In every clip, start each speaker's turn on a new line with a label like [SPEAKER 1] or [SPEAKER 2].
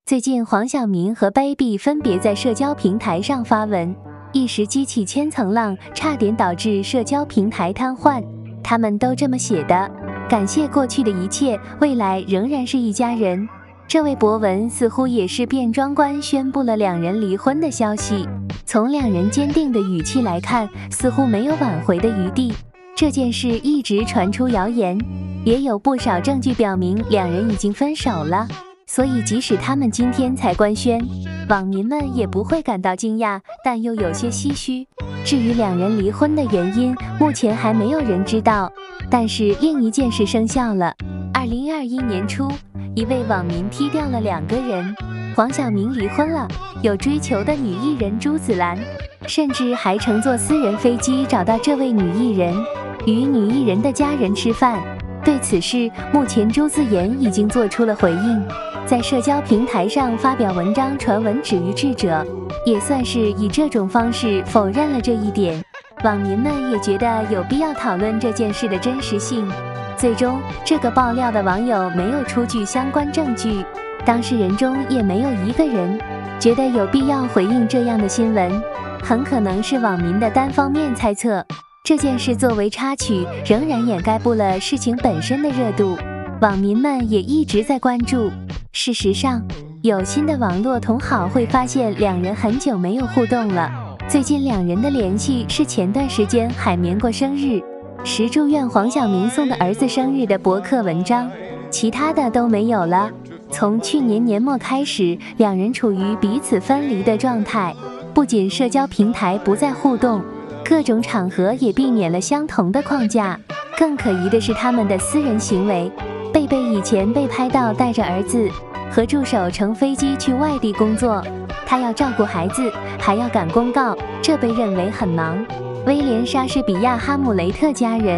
[SPEAKER 1] 最近黄晓明和 Baby 分别在社交平台上发文，一时激起千层浪，差点导致社交平台瘫痪。他们都这么写的：感谢过去的一切，未来仍然是一家人。这位博文似乎也是变装官宣布了两人离婚的消息，从两人坚定的语气来看，似乎没有挽回的余地。这件事一直传出谣言，也有不少证据表明两人已经分手了。所以即使他们今天才官宣，网民们也不会感到惊讶，但又有些唏嘘。至于两人离婚的原因，目前还没有人知道。但是另一件事生效了。2021年初，一位网民踢掉了2个人，黄晓明离婚了，有追求的女艺人朱紫兰，甚至还乘坐私人飞机找到这位女艺人，与女艺人的家人吃饭。对此事，目前朱自妍已经做出了回应，在社交平台上发表文章传闻止于智者，也算是以这种方式否认了这一点。网民们也觉得有必要讨论这件事的真实性。最终，这个爆料的网友没有出具相关证据，当事人中也没有一个人觉得有必要回应这样的新闻，很可能是网民的单方面猜测。这件事作为插曲，仍然掩盖不了事情本身的热度，网民们也一直在关注。事实上，有心的网络同好会发现两人很久没有互动了。最近两人的联系是前段时间海绵过生日时祝愿黄晓明送的儿子生日的博客文章，其他的都没有了。从去年年末开始，两人处于彼此分离的状态，不仅社交平台不再互动，各种场合也避免了相同的框架。更可疑的是他们的私人行为，贝贝以前被拍到带着儿子和助手乘飞机去外地工作，他要照顾孩子，还要赶公告，这被认为很忙。威廉莎士比亚哈姆雷特家人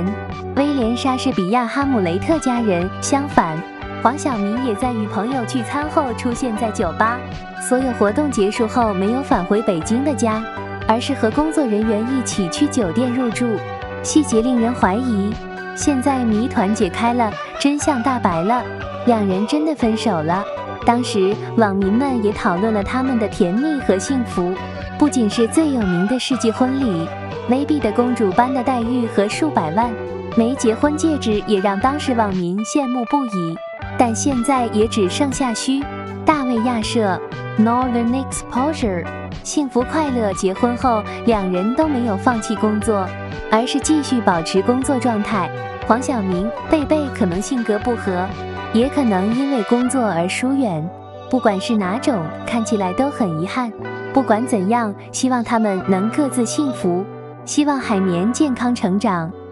[SPEAKER 1] 相反，黄晓明也在与朋友聚餐后出现在酒吧，所有活动结束后没有返回北京的家，而是和工作人员一起去酒店入住，细节令人怀疑。现在谜团解开了，真相大白了，两人真的分手了。当时网民们也讨论了他们的甜蜜和幸福，不仅是最有名的世纪婚礼，Baby 的公主般的待遇和数百万枚结婚戒指也让当时网民羡慕不已。但现在也只剩下大卫亚瑟 Northern Exposure 幸福快乐结婚后，两人都没有放弃工作，而是继续保持工作状态。黄晓明、贝贝可能性格不合，也可能因为工作而疏远，不管是哪种，看起来都很遗憾。不管怎样，希望他们能各自幸福，希望海绵健康成长。